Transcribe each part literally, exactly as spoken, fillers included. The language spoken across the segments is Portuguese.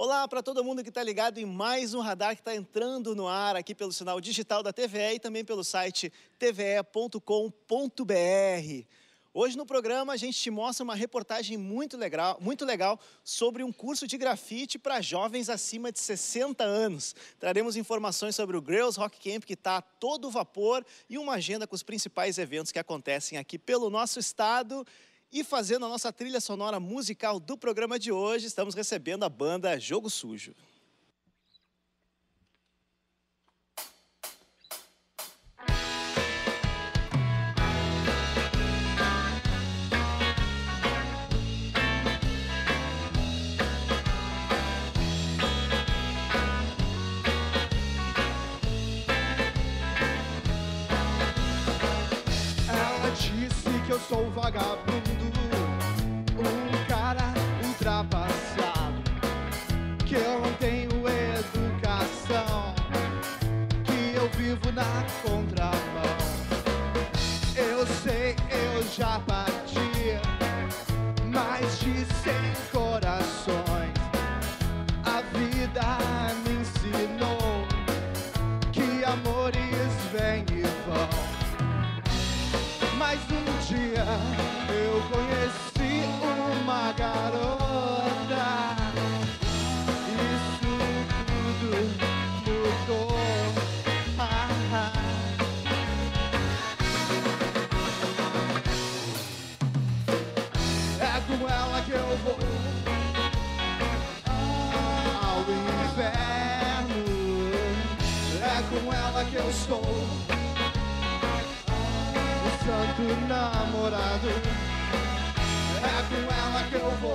Olá para todo mundo que está ligado em mais um radar que está entrando no ar aqui pelo sinal digital da T V E e também pelo site t v e ponto com ponto b r. Hoje no programa a gente te mostra uma reportagem muito legal, muito legal sobre um curso de grafite para jovens acima de sessenta anos. Traremos informações sobre o Girls Rock Camp que está a todo vapor e uma agenda com os principais eventos que acontecem aqui pelo nosso estado. E fazendo a nossa trilha sonora musical do programa de hoje, estamos recebendo a banda Jogo Sujo. Ela disse que eu sou vagabundo, um cara ultrapassado, que eu não tenho educação, que eu vivo na contramão. Eu sei, eu já parti mais de cem corações. A vida me ensinou que amores vêm e vão. Mas um dia eu conheci uma garota, isso tudo mudou. Ah, ah. É com ela que eu vou ao inferno, é com ela que eu estou santo namorado, é com ela que eu vou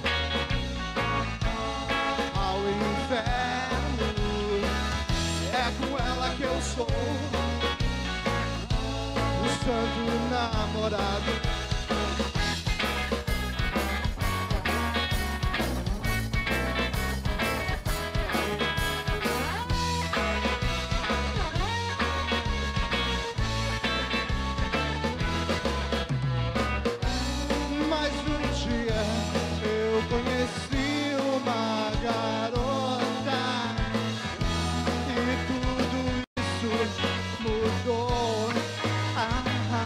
ao inferno, é com ela que eu sou o santo namorado. Conheci uma garota e tudo isso mudou. Ah, ah.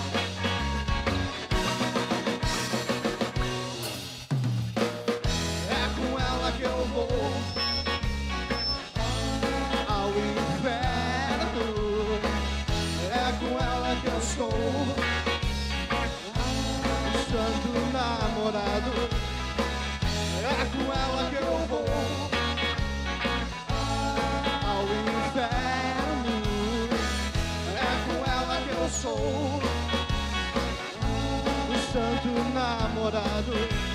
É com ela que eu vou ao inferno, é com ela que eu sou o santo namorado. É com ela que eu vou ao inferno, é com ela que eu sou o santo namorado.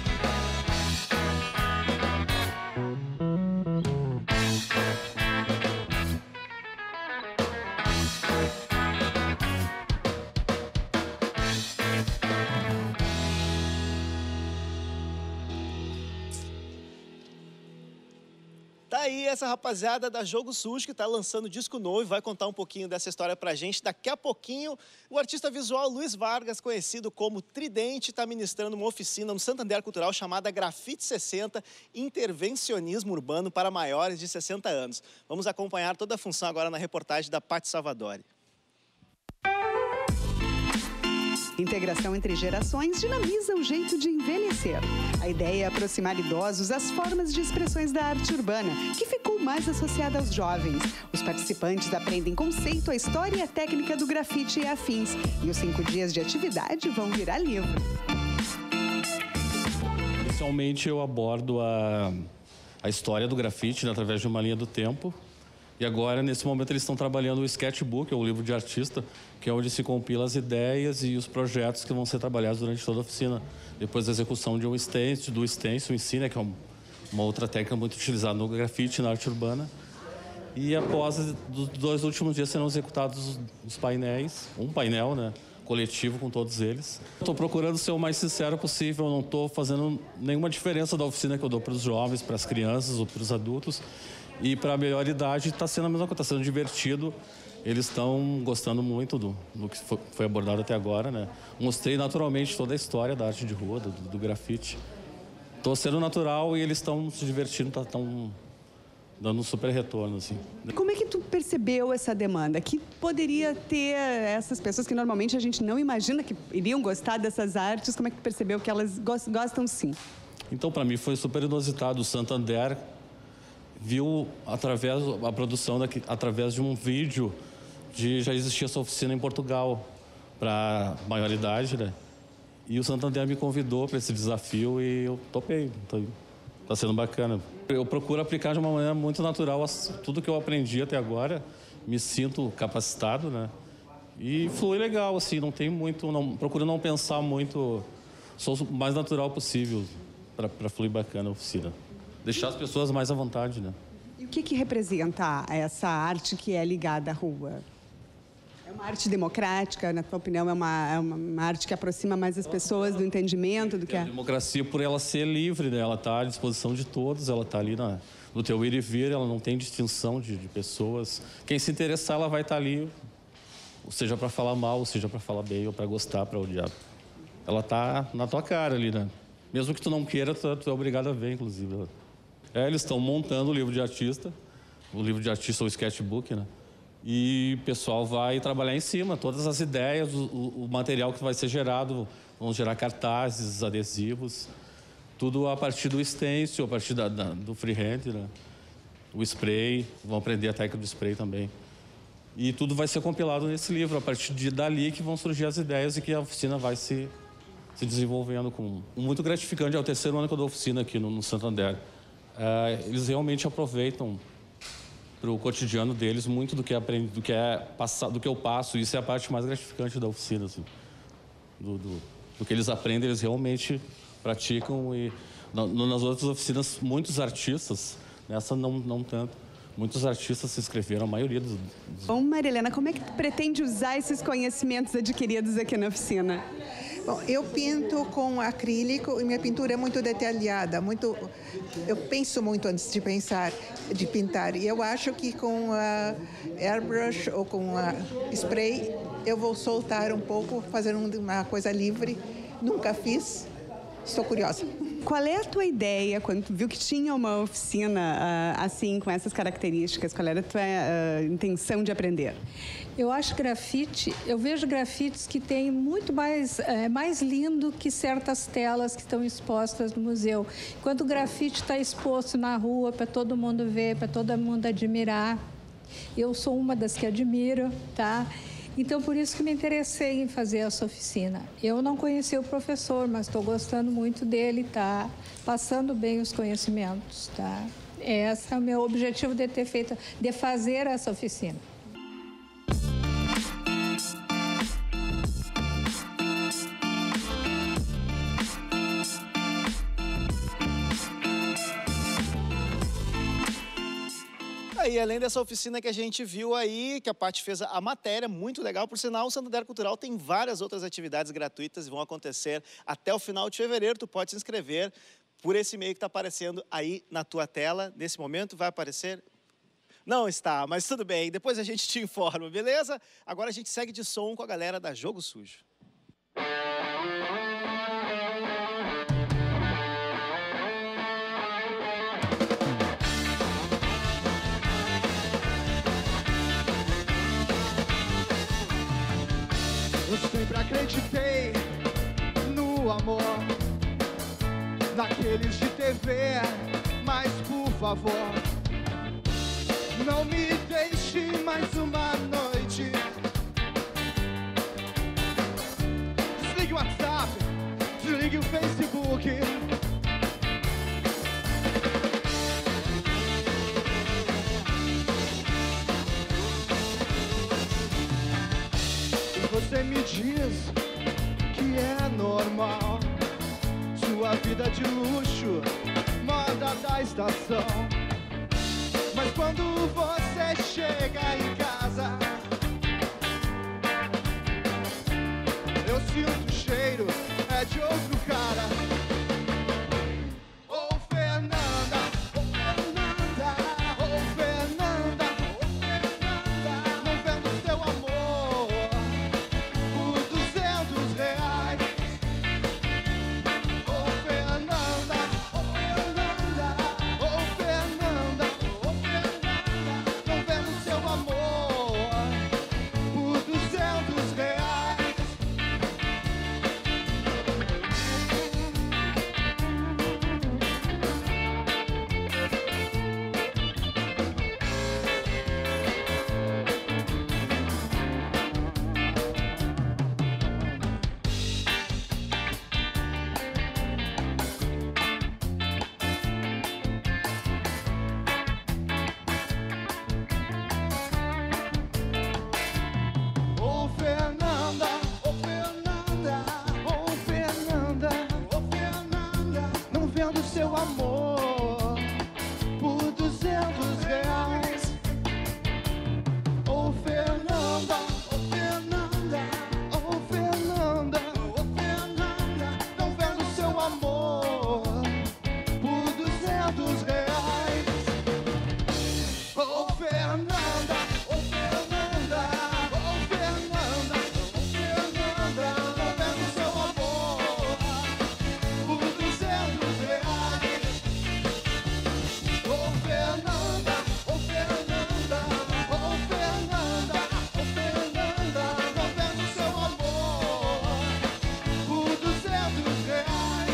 Tá aí essa rapaziada da Jogo Sujo que tá lançando disco novo e vai contar um pouquinho dessa história pra gente. Daqui a pouquinho, o artista visual Luiz Vargas, conhecido como Tridente, tá ministrando uma oficina no Santander Cultural chamada Grafite sessenta, Intervencionismo Urbano para Maiores de sessenta anos. Vamos acompanhar toda a função agora na reportagem da Paty Salvadori. Integração entre gerações dinamiza o jeito de envelhecer. A ideia é aproximar idosos às formas de expressões da arte urbana, que ficou mais associada aos jovens. Os participantes aprendem conceito, a história e a técnica do grafite e afins. E os cinco dias de atividade vão virar livro. Inicialmente eu abordo a, a história do grafite, né, através de uma linha do tempo. E agora, nesse momento, eles estão trabalhando o sketchbook, ou o livro de artista, que é onde se compila as ideias e os projetos que vão ser trabalhados durante toda a oficina. Depois da execução de um stencil, do stencil em si, né, que é uma outra técnica muito utilizada no grafite, na arte urbana. E após os dois últimos dias serão executados os painéis, um painel, né, coletivo com todos eles. Estou procurando ser o mais sincero possível, não estou fazendo nenhuma diferença da oficina que eu dou para os jovens, para as crianças ou para os adultos. E para a melhor idade está sendo a mesma coisa, está sendo divertido. Eles estão gostando muito do, do que foi, foi abordado até agora, né? Mostrei naturalmente toda a história da arte de rua, do, do grafite. Tô sendo natural e eles estão se divertindo, estão dando um super retorno, assim. Como é que tu percebeu essa demanda? Que poderia ter essas pessoas que normalmente a gente não imagina que iriam gostar dessas artes, como é que tu percebeu que elas gostam sim? Então, para mim, foi super inusitado. O Santander viu, através a produção, daqui, através de um vídeo, de já existia essa oficina em Portugal, para maioridade, né? E o Santander me convidou para esse desafio e eu topei. Então, está sendo bacana. Eu procuro aplicar de uma maneira muito natural tudo que eu aprendi até agora. Me sinto capacitado, né? E flui legal, assim, não tem muito... Não, procuro não pensar muito... Sou o mais natural possível para fluir bacana a oficina. Deixar as pessoas mais à vontade, né? E o que que representa essa arte que é ligada à rua? É uma arte democrática, na tua opinião, é uma, é uma arte que aproxima mais as pessoas do entendimento do que é? A democracia, por ela ser livre, né? Ela está à disposição de todos, ela está ali na, no teu ir e vir, ela não tem distinção de, de pessoas. Quem se interessar, ela vai estar tá ali, seja para falar mal, seja para falar bem, ou para gostar, para odiar. Ela está na tua cara ali, né? Mesmo que tu não queira, tu, tu é obrigado a ver, inclusive. É, eles estão montando o livro de artista, o livro de artista ou sketchbook, né? E o pessoal vai trabalhar em cima, todas as ideias, o, o material que vai ser gerado, vão gerar cartazes, adesivos, tudo a partir do stencil, a partir da, da, do freehand, né? O spray, vão aprender a técnica do spray também. E tudo vai ser compilado nesse livro, a partir de dali que vão surgir as ideias e que a oficina vai se, se desenvolvendo com... Muito gratificante, é o terceiro ano que eu dou oficina aqui no, no Santander. É, eles realmente aproveitam para o cotidiano deles muito do que, aprende, do, que é passar, do que eu passo. Isso é a parte mais gratificante da oficina. Assim. Do, do, do que eles aprendem, eles realmente praticam. E na, nas outras oficinas, muitos artistas, nessa não, não tanto, muitos artistas se inscreveram, a maioria dos... Bom, Marilena, como é que tu pretende usar esses conhecimentos adquiridos aqui na oficina? Bom, eu pinto com acrílico e minha pintura é muito detalhada, muito, eu penso muito antes de pensar, de pintar. E eu acho que com a airbrush ou com a spray eu vou soltar um pouco, fazer uma coisa livre. Nunca fiz, estou curiosa. Qual é a tua ideia quando tu viu que tinha uma oficina uh, assim, com essas características? Qual era a tua uh, intenção de aprender? Eu acho grafite, eu vejo grafites que têm muito mais, é, mais lindo que certas telas que estão expostas no museu. Enquanto o grafite está exposto na rua para todo mundo ver, para todo mundo admirar. Eu sou uma das que admiro, tá? Então, por isso que me interessei em fazer essa oficina. Eu não conheci o professor, mas estou gostando muito dele, tá? Passando bem os conhecimentos, tá? Esse é o meu objetivo de ter feito, de fazer essa oficina. E além dessa oficina que a gente viu aí, que a Paty fez a matéria, muito legal. Por sinal, o Santander Cultural tem várias outras atividades gratuitas e vão acontecer até o final de fevereiro. Tu pode se inscrever por esse e-mail que está aparecendo aí na tua tela. Nesse momento vai aparecer? Não está, mas tudo bem. Depois a gente te informa, beleza? Agora a gente segue de som com a galera da Jogo Sujo. Eu sempre acreditei no amor, naqueles de T V, mas por favor, não me deixe mais uma noite. Desligue o WhatsApp, desligue o Facebook. Você me diz que é normal sua vida de luxo, moda da estação. Mas quando você chega em casa, eu sinto o cheiro, é de outro cara. Ô Fernanda, ô Fernanda, ô Fernanda, ô Fernanda, não vendo seu amor por duzentos reais. Ô Fernanda, ô amor por duzentos reais. Ô Fernanda, ô Fernanda, ô Fernanda, ô Fernanda, não vendo seu amor por duzentos reais. Ô Fernanda, ô Fernanda, ô Fernanda, ô Fernanda, não vendo seu amor por duzentos reais. Ô Fernanda, ô Fernanda, ô Fernanda, ô Fernanda, não vendo seu amor por duzentos reais.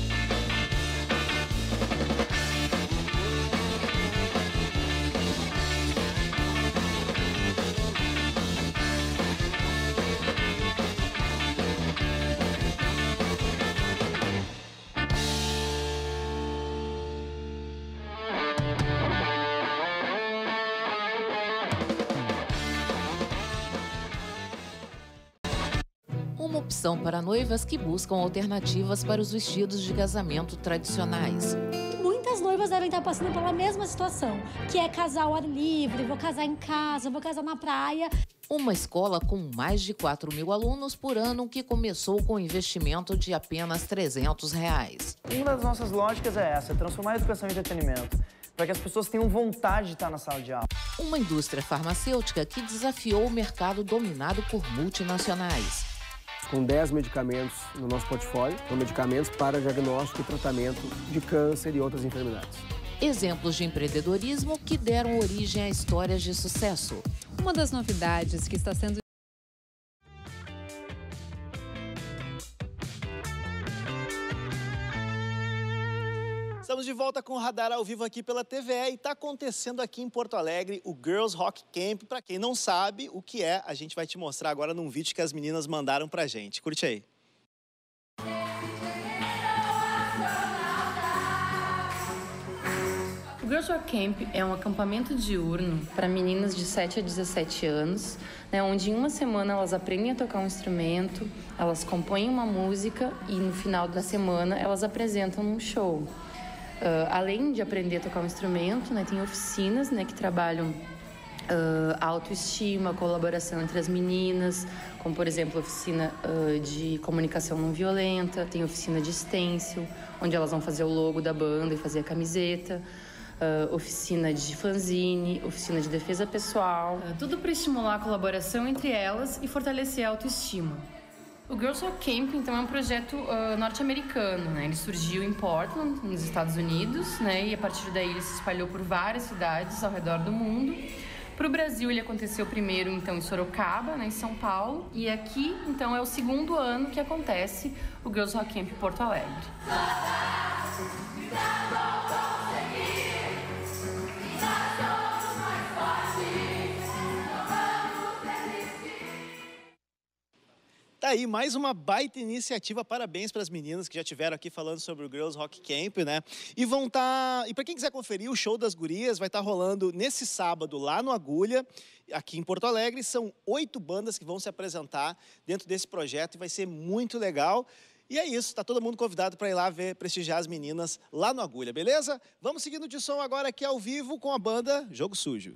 Uma opção para noivas que buscam alternativas para os vestidos de casamento tradicionais. Muitas noivas devem estar passando pela mesma situação, que é casar ao ar livre, vou casar em casa, vou casar na praia. Uma escola com mais de quatro mil alunos por ano que começou com investimento de apenas trezentos reais. Uma das nossas lógicas é essa, transformar a educação em entretenimento, para que as pessoas tenham vontade de estar na sala de aula. Uma indústria farmacêutica que desafiou o mercado dominado por multinacionais. Com dez medicamentos no nosso portfólio, são medicamentos para diagnóstico e tratamento de câncer e outras enfermidades. Exemplos de empreendedorismo que deram origem a histórias de sucesso. Uma das novidades que está sendo Estamos de volta com o Radar ao vivo aqui pela T V E e está acontecendo aqui em Porto Alegre o Girls Rock Camp. Para quem não sabe o que é, a gente vai te mostrar agora num vídeo que as meninas mandaram pra gente. Curte aí. O Girls Rock Camp é um acampamento diurno para meninas de sete a dezessete anos, né, onde em uma semana elas aprendem a tocar um instrumento, elas compõem uma música e no final da semana elas apresentam um show. Uh, além de aprender a tocar um instrumento, né, tem oficinas, né, que trabalham uh, autoestima, colaboração entre as meninas, como, por exemplo, oficina uh, de comunicação não violenta, tem oficina de stencil, onde elas vão fazer o logo da banda e fazer a camiseta, uh, oficina de fanzine, oficina de defesa pessoal. Uh, tudo para estimular a colaboração entre elas e fortalecer a autoestima. O Girls Rock Camp, então, é um projeto uh, norte-americano, né? Ele surgiu em Portland, nos Estados Unidos, né? E a partir daí ele se espalhou por várias cidades ao redor do mundo. Para o Brasil, ele aconteceu primeiro, então, em Sorocaba, né, em São Paulo. E aqui, então, é o segundo ano que acontece o Girls Rock Camp Porto Alegre. Tá aí, mais uma baita iniciativa. Parabéns para as meninas que já estiveram aqui falando sobre o Girls Rock Camp, né? E vão estar... Tá... E para quem quiser conferir, o show das gurias vai estar tá rolando nesse sábado lá no Agulha, aqui em Porto Alegre. São oito bandas que vão se apresentar dentro desse projeto e vai ser muito legal. E é isso, tá todo mundo convidado para ir lá ver, prestigiar as meninas lá no Agulha, beleza? Vamos seguindo de som agora aqui ao vivo com a banda Jogo Sujo.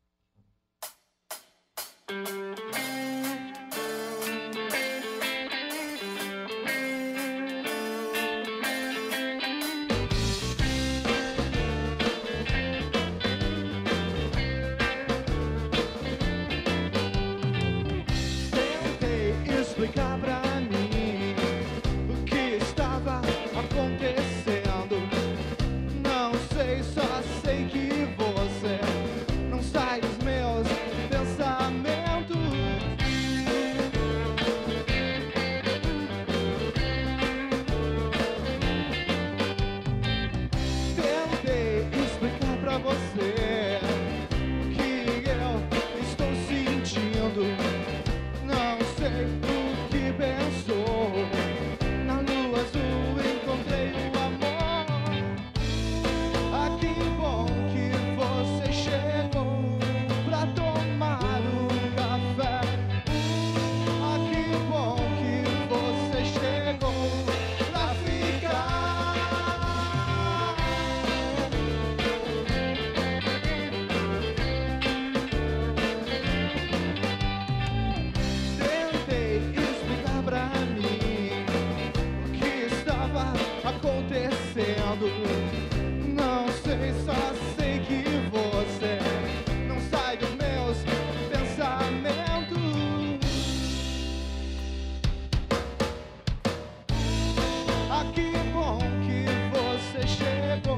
Explicar pra mim o que estava acontecendo. Não sei, só sei que você não sai dos meus pensamentos.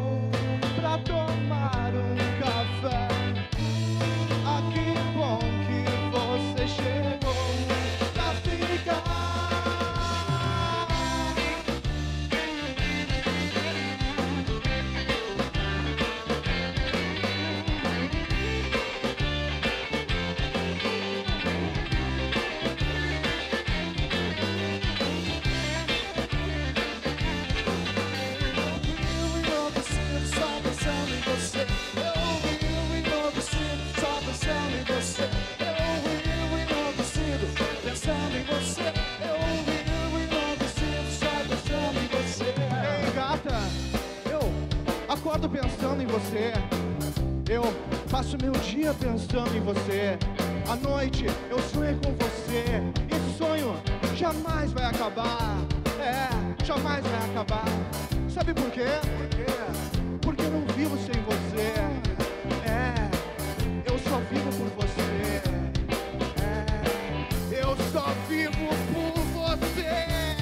pra tomar um café. Ah, que bom que você chegou pra ficar. Acordo pensando em você, eu passo meu dia pensando em você. À noite eu sonho com você, esse sonho jamais vai acabar. É, jamais vai acabar. Sabe por quê? Porque eu não vivo sem você. É, eu só vivo por você. É, eu só vivo por você.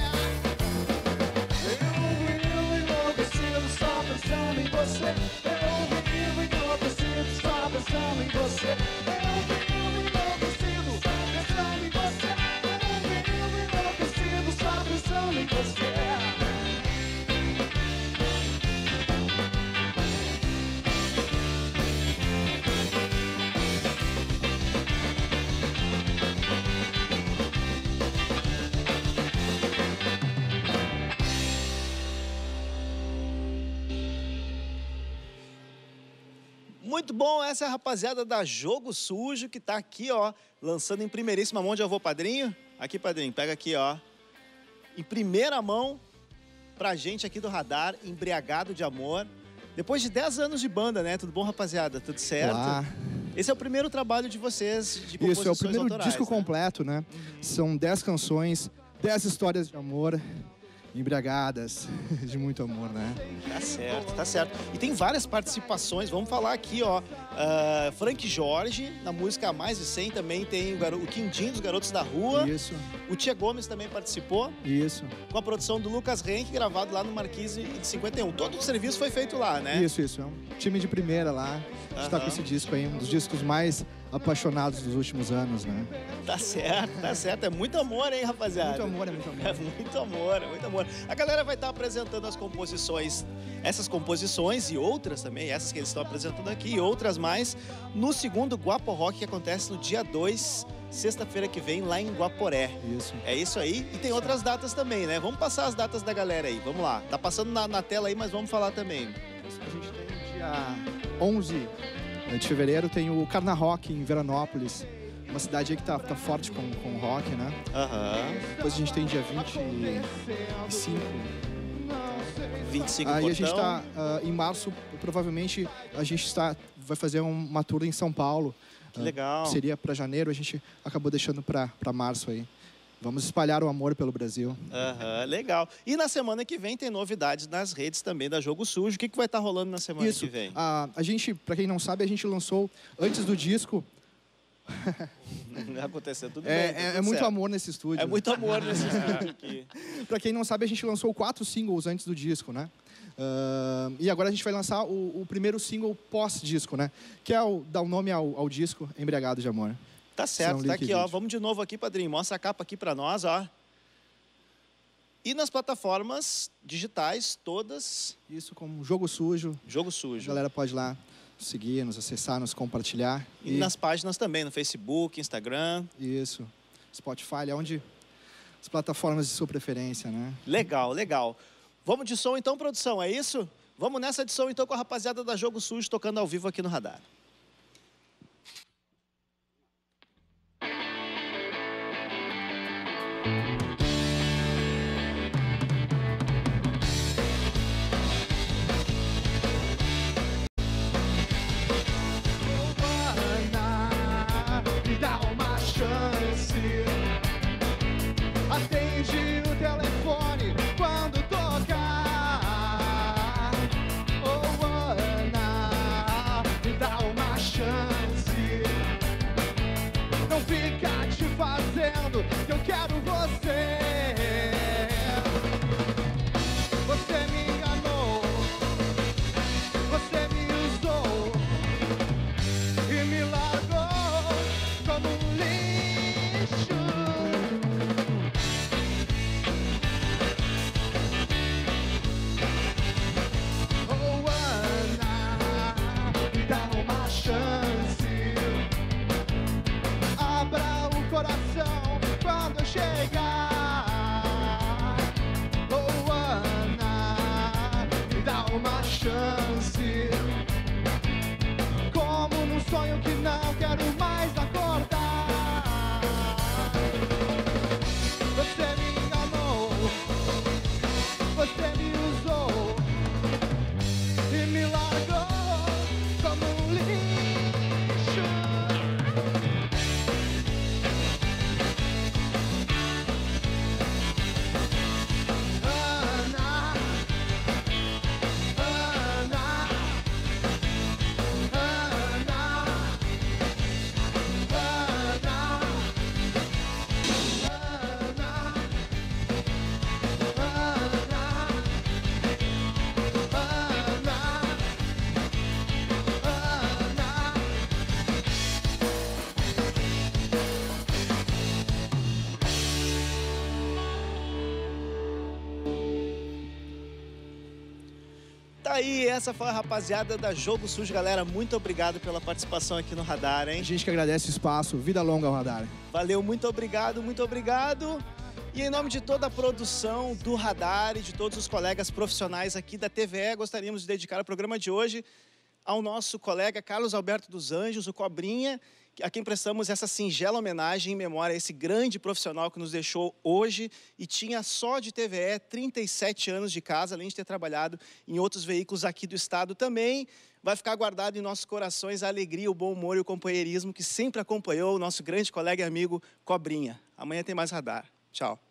Só pensando em você, eu vivo enlouquecido, só pensando em você. Eu vivo enlouquecido, pensando em você. Eu vivo enlouquecido, só pensando em você. Muito bom, essa é a rapaziada da Jogo Sujo, que tá aqui, ó, lançando em primeiríssima mão. Onde eu vou, padrinho? Aqui, padrinho, pega aqui, ó. Em primeira mão, pra gente aqui do Radar, Embriagado de Amor. Depois de dez anos de banda, né? Tudo bom, rapaziada? Tudo certo? Olá. Esse é o primeiro trabalho de vocês, de composições Isso, é o primeiro autorais, disco né? completo, né? Uhum. São dez canções, dez histórias de amor, embriagadas, de muito amor, né? Tá certo, tá certo. E tem várias participações, vamos falar aqui, ó. Uh, Frank Jorge, na música Mais de cem, também tem o, o Quindim dos Garotos da Rua. Isso. O Tia Gomes também participou. Isso. Com a produção do Lucas Henrique, gravado lá no Marquise de cinquenta e um. Todo o serviço foi feito lá, né? Isso, isso. É um time de primeira lá. A gente tá com esse disco aí, um dos discos mais apaixonados dos últimos anos, né? Tá certo, tá certo. É muito amor, hein, rapaziada? Muito amor, é muito amor. É muito amor, é muito amor. A galera vai estar apresentando as composições, essas composições e outras também, essas que eles estão apresentando aqui e outras mais, no segundo Guapo Rock, que acontece no dia dois, sexta-feira que vem, lá em Guaporé. Isso. É isso aí. E tem outras datas também, né? Vamos passar as datas da galera aí, vamos lá. Tá passando na, na tela aí, mas vamos falar também. A gente tem dia onze de fevereiro, tem o Carna Rock em Veranópolis. Uma cidade aí que tá, tá forte com, com rock, né? Aham. Depois a gente tem dia vinte e cinco. vinte e cinco Aí portão. a gente tá uh, em março, provavelmente a gente está, vai fazer uma tour em São Paulo. Que legal. Uh, seria para janeiro, a gente acabou deixando para março aí. Vamos espalhar o amor pelo Brasil. Aham, legal. E na semana que vem tem novidades nas redes também da Jogo Sujo. O que, que vai estar rolando na semana Isso. que vem? A, a gente, para quem não sabe, a gente lançou antes do disco. Aconteceu tudo é, bem. Tá é, tudo é muito certo. amor nesse estúdio. É muito amor nesse estúdio aqui. Para quem não sabe, a gente lançou quatro singles antes do disco, né? Uh, e agora a gente vai lançar o, o primeiro single pós-disco, né? Que é o, dá o nome ao, ao disco, Embriagado de Amor. Tá certo, tá aqui, vídeo. ó. Vamos de novo aqui, padrinho. Mostra a capa aqui pra nós, ó. E nas plataformas digitais, todas. Isso, como Jogo Sujo. Jogo Sujo. A galera pode ir lá seguir, nos acessar, nos compartilhar. E, e nas páginas também, no Facebook, Instagram. Isso. Spotify, é onde as plataformas de sua preferência, né? Legal, legal. Vamos de som então, produção, é isso? Vamos nessa de som então com a rapaziada da Jogo Sujo tocando ao vivo aqui no Radar. Me dá uma chance. Atende o telefone quando tocar. Oh, Ana, me dá uma aí, essa foi a rapaziada da Jogo Sujo, galera. Muito obrigado pela participação aqui no Radar, hein? A gente que agradece o espaço. Vida longa ao Radar. Valeu, muito obrigado, muito obrigado. E em nome de toda a produção do Radar e de todos os colegas profissionais aqui da T V E, gostaríamos de dedicar o programa de hoje ao nosso colega Carlos Alberto dos Anjos, o Cobrinha, a quem prestamos essa singela homenagem em memória a esse grande profissional que nos deixou hoje e tinha só de T V E trinta e sete anos de casa, além de ter trabalhado em outros veículos aqui do estado também. Vai ficar guardado em nossos corações a alegria, o bom humor e o companheirismo que sempre acompanhou o nosso grande colega e amigo Cobrinha. Amanhã tem mais Radar. Tchau.